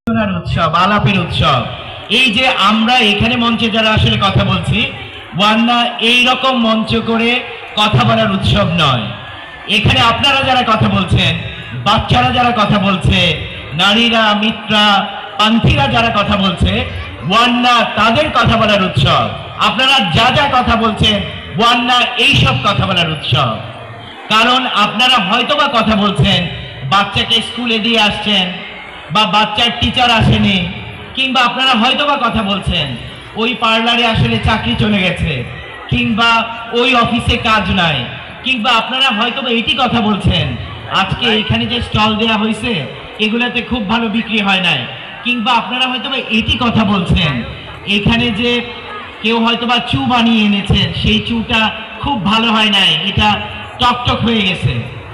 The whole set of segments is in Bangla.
উৎসব, আলাপের উৎসব। এই যে আমরা এখানে মঞ্চে যারা আসলে কথা বলছি, ওয়ান্না এই রকম মঞ্চ করে কথা বলার উৎসব নয়। এখানে আপনারা যারা কথা বলছেন, বাচ্চারা যারা কথা বলছে, নারীরা, মিত্রা, পান্থীরা যারা কথা বলছে, ওয়ান্না তাদের কথা বলার উৎসব। আপনারা যা যা কথা বলছেন, ওয়ান্না এইসব কথা বলার উৎসব। কারণ আপনারা হয়তোবা কথা বলছেন, বাচ্চাকে স্কুলে দিয়ে আসছেন, বা বাচ্চার টিচার আসেনি, কিংবা আপনারা হয়তোবা কথা বলছেন ওই পার্লারে আসলে চাকরি চলে গেছে, কিংবা ওই অফিসে কাজ নাই, কিংবা আপনারা হয়তোবা এটি কথা বলছেন আজকে এখানে যে স্টল দেয়া হয়েছে এগুলাতে খুব ভালো বিক্রি হয় নাই, কিংবা আপনারা হয়তোবা এটি কথা বলছেন এখানে যে কেউ হয়তোবা চু বানিয়ে এনেছেন, সেই চুটা খুব ভালো হয় নাই, এটা টকটক হয়ে গেছে।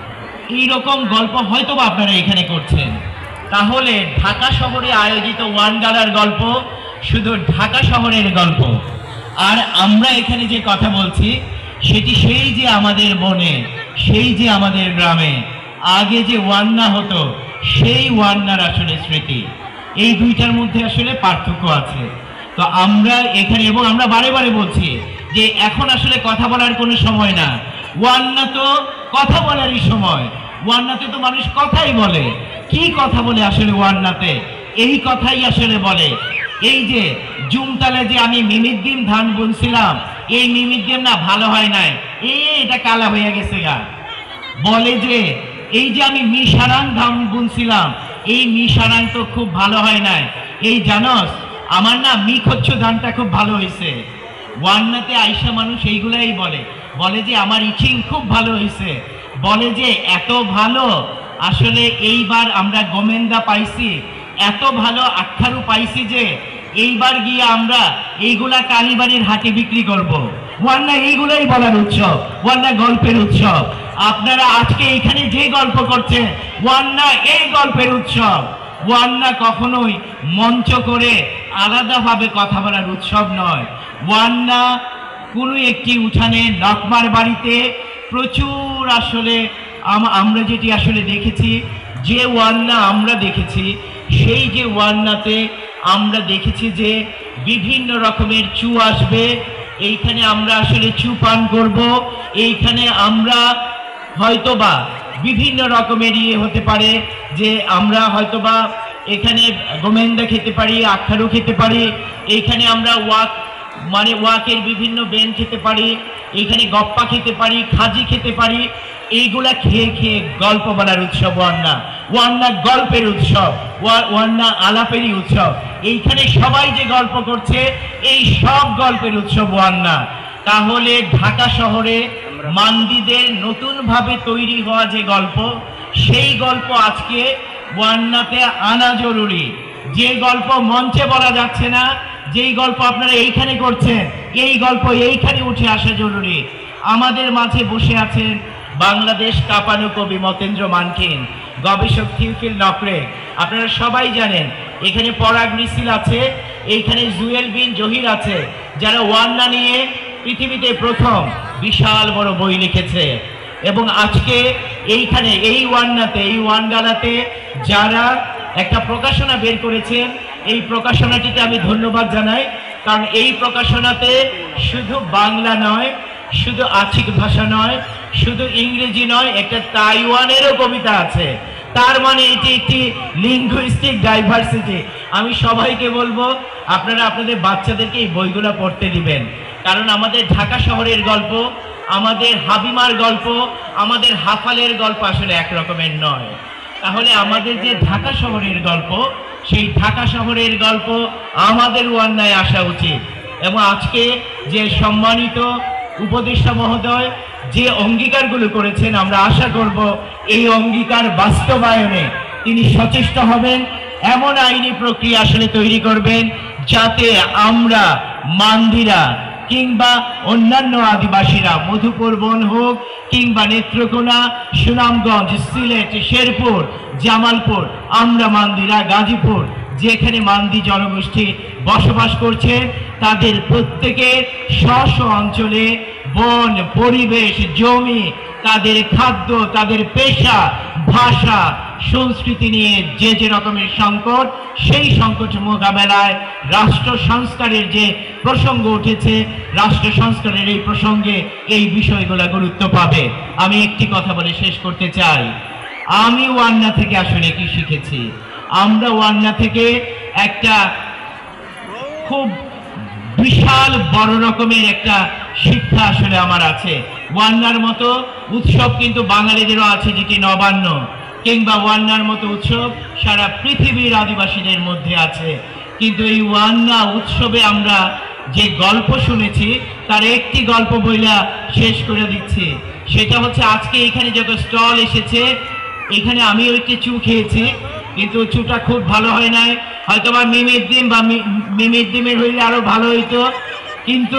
এইরকম গল্প হয়তোবা আপনারা এখানে করছেন। তাহলে ঢাকা শহরে আয়োজিত ওয়ান গালার গল্প শুধু ঢাকা শহরের গল্প, আর আমরা এখানে যে কথা বলছি সেটি সেই যে আমাদের বনে, সেই যে আমাদের গ্রামে আগে যে ওয়ান্না হতো সেই ওয়ান্নার আসলে স্মৃতি। এই দুইটার মধ্যে আসলে পার্থক্য আছে। তো আমরা এখানে, এবং আমরা বারে বারে বলছি যে এখন আসলে কথা বলার কোনো সময় না, ওয়ান্না তো কথা বলারই সময়। ওয়ান্নাতে তো মানুষ কথাই বলে। কি কথা বলে আসলে ওয়ান্নাতে? এই কথাই আসলে বলে। এই যে জুমতালে যে আমি মিমিদ্দিম ধান বুনছিলাম, এই মিমিদ্দিম না ভালো হয় নাই, এটা কালা হয়ে গেছে গা। বলে যে এই যে আমি মিশারাং ধান বুনছিলাম, এই মিশারাং তো খুব ভালো হয় নাই, এই জানস আমার না মিখচ্ছ ধানটা খুব ভালো হয়েছে। ওয়ান্নাতে আইসা মানুষ এইগুলাই বলে, বলে যে আমার ইচিং খুব ভালো হয়েছে, বলে যে এত ভালো আসলে এইবার আমরা গোমেন্দা পাইছি, এত ভালো আখ্যারু পাইছি যে এইবার গিয়ে আমরা এইগুলা কালীবাড়ির হাটে বিক্রি করব। ওয়ান্না এইগুলাই বলার উৎসব, ওয়ান্না গল্পের উৎসব। আপনারা আজকে এখানে যে গল্প করছেন, ওয়ান্না এই গল্পের উৎসব। ওয়ান্না কখনোই মঞ্চ করে আলাদাভাবে কথা বলার উৎসব নয়। ওয়ান্না কোনো একটি উঠানে নকমার বাড়িতে প্রচুর আসলে আমরা যেটি আসলে দেখেছি, যে ওয়ান্না আমরা দেখেছি, সেই যে ওয়ান্নাতে আমরা দেখেছি যে বিভিন্ন রকমের চু আসবে, এইখানে আমরা আসলে চু পান করব, এইখানে আমরা হয়তোবা বিভিন্ন রকমের হতে পারে যে আমরা হয়তোবা এখানে গোমেন্দা খেতে পারি, আখ্যারু খেতে পারি, এইখানে আমরা ওয়াকের বিভিন্ন বেন খেতে পারি, এইখানে গপ্পা খেতে পারি, খাজি খেতে পারি। এইগুলা খেয়ে খেয়ে গল্প বলার উৎসব ওয়ান্না। ওয়ান্না গল্পের উৎসব, ওয়ান্না আলাপেরই উৎসব। এইখানে সবাই যে গল্প করছে এই সব গল্পের উৎসব ওয়ান্না। তাহলে ঢাকা শহরে মান্দিদের নতুনভাবে তৈরি হওয়া যে গল্প, সেই গল্প আজকে ওয়ান্নাতে আনা জরুরি। যে গল্প মঞ্চে বলা যাচ্ছে না, যেই গল্প আপনারা এইখানে করছেন, এই গল্প এইখানে উঠে আসা জরুরি। আমাদের মাঝে বসে আছেন বাংলাদেশ কাপানু কবি মতেন্দ্র মানকিন, গবেষক থিওফিল নকরে। আপনারা সবাই জানেন এখানে পরাগ মিছিল আছে, এইখানে জুয়েল বিন জহির আছে, যারা ওয়ান্না নিয়ে পৃথিবীতে প্রথম বিশাল বড় বই লিখেছে। এবং আজকে এইখানে এই ওয়ান্নাতে, এই ওয়ানগালাতে যারা একটা প্রকাশনা বের করেছেন, এই প্রকাশনাটিতে আমি ধন্যবাদ জানাই। কারণ এই প্রকাশনাতে শুধু বাংলা নয়, শুধু আচিক ভাষা নয়, শুধু ইংরেজি নয়, একটা তাইওয়ানেরও কবিতা আছে। তার মানে এটি একটি লিঙ্গুইস্টিক ডাইভার্সিটি। আমি সবাইকে বলবো আপনারা আপনাদের বাচ্চাদেরকে এই বইগুলো পড়তে দিবেন। কারণ আমাদের ঢাকা শহরের গল্প, আমাদের হাবিমার গল্প, আমাদের হাফালের গল্প আসলে একরকমের নয়। তাহলে আমাদের যে ঢাকা শহরের গল্প, সেই ঢাকা শহরের গল্প আমাদের ওয়ান্নায় আসা উচিত। এবং আজকে যে সম্মানিত উপদেষ্টা মহোদয় যে অঙ্গীকারগুলো করেছেন, আমরা আশা করব এই অঙ্গীকার বাস্তবায়নে তিনি সচেষ্ট হবেন, এমন আইনি প্রক্রিয়া আসলে তৈরি করবেন যাতে আমরা মান্দিরা কিংবা অন্যান্য আদিবাসীরা, মধুপুর বন হোক কিংবা নেত্রকোনা, সুনামগঞ্জ, সিলেট, শেরপুর, জামালপুর, আমরা মান্দিরা, গাজীপুর, যেখানে মান্দি জনগোষ্ঠী বসবাস করছে, তাদের প্রত্যেকের স্ব স্ব অঞ্চলে বন, পরিবেশ, জমি, তাদের খাদ্য, তাদের পেশা, ভাষা, সংস্কৃতি নিয়ে যে যে রকমের সংকট, সেই সংকট মোকাবেলায় রাষ্ট্র সংস্কারের যে প্রসঙ্গ উঠেছে, রাষ্ট্র সংস্কারের এই প্রসঙ্গে এই বিষয়গুলো গুরুত্ব পাবে। আমি একটি কথা বলে শেষ করতে চাই। আমি ওয়ান্না থেকে আসলে কি শিখেছি? আমরা ওয়ান্না থেকে একটা খুব বিশাল বড় রকমের একটা শিক্ষা আসলে আমার আছে। ওয়ান্নার মতো উৎসব কিন্তু বাঙালিদেরও আছে, যেটি নবান্ন, কিংবা ওয়ান্নার মতো উৎসব সারা পৃথিবীর আদিবাসীদের মধ্যে আছে। কিন্তু এই ওয়ান্না উৎসবে আমরা যে গল্প শুনেছি, তার একটি গল্প বইলা শেষ করে দিচ্ছি। সেটা হচ্ছে, আজকে এখানে যত স্টল এসেছে, এখানে আমিও একটি চু খেয়েছি, কিন্তু চুটা খুব ভালো হয় নাই। হয়তো বা মিমির ডিম বা মিমির ডিমের হইলে আরো ভালো হইতো। কিন্তু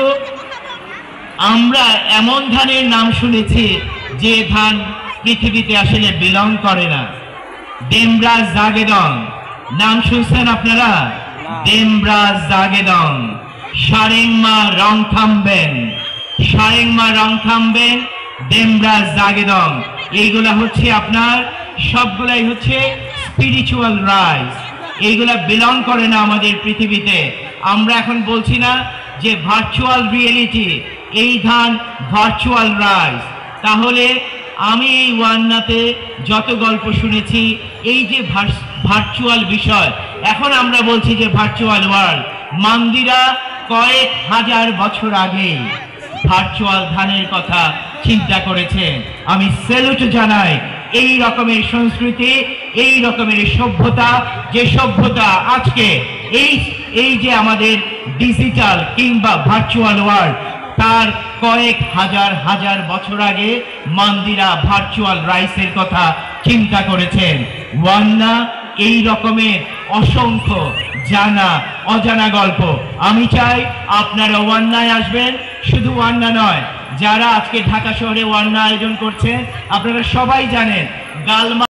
আমরা এমন ধানের নাম শুনেছি যে ধান পৃথিবীতে আসলে বিলং করে না। ডেমরা জাগেদং নাম শুনছেন আপনারা? ডেমরা জাগেদং, সারেংমা রংথাম্বেন, সারেংমা রংথাম্বেন, ডেমরা জাগেদং, এইগুলা হচ্ছে আপনার সবগুলাই হচ্ছে স্পিরিচুয়াল রাইস। এইগুলা বিলং করে না আমাদের পৃথিবীতে। আমরা এখন বলছি না যে ভার্চুয়াল রিয়েলিটি, এই ধান ভার্চুয়াল রাইস। তাহলে আমি এই ওয়ান্নাতে যত গল্প শুনেছি, এই যে ভার্চুয়াল বিষয়, এখন আমরা বলছি যে ভার্চুয়াল ওয়ার্ল্ড, মান্দিরা কয়েক হাজার বছর আগে ভার্চুয়াল ধানের কথা চিন্তা করেছেন। আমি স্যালুট জানাই এই রকমের সংস্কৃতি, এই রকমের সভ্যতা, যে সভ্যতা আজকে এই যে আমাদের ডিজিটাল কিংবা ভার্চুয়াল ওয়ার্ল্ড, তার কয়েক হাজার হাজার বছর আগে মান্দিরা ভার্চুয়াল রাইসের কথা চিন্তা করেছেন। ওয়ান্না এই রকমের অসংখ্য জানা অজানা গল্প। আমি চাই আপনারা ওয়ান্নায় আসবেন। শুধু ওয়ান্না নয়, যারা আজকে ঢাকা শহরে ওয়ান্না আয়োজন করছেন, আপনারা সবাই জানেন গালমা